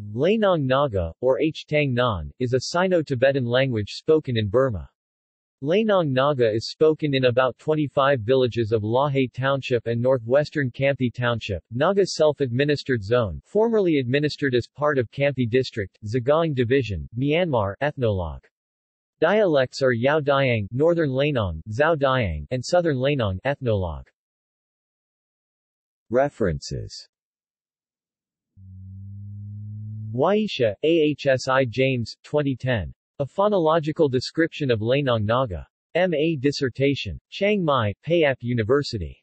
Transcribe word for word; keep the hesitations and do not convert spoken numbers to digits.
Leinong Naga, or Htang Nan, is a Sino-Tibetan language spoken in Burma. Leinong Naga is spoken in about twenty-five villages of Lahe Township and northwestern Kampthy Township, Naga Self-Administered Zone, formerly administered as part of Kampthy District, Sagaing Division, Myanmar. Ethnologue. Dialects are Yao Diang, Northern Leinong, Zhao Diang, and Southern Leinong. Ethnologue. References. Waisha, A H S I James, twenty ten. A Phonological Description of Leinong Naga. M A Dissertation. Chiang Mai, Payap University.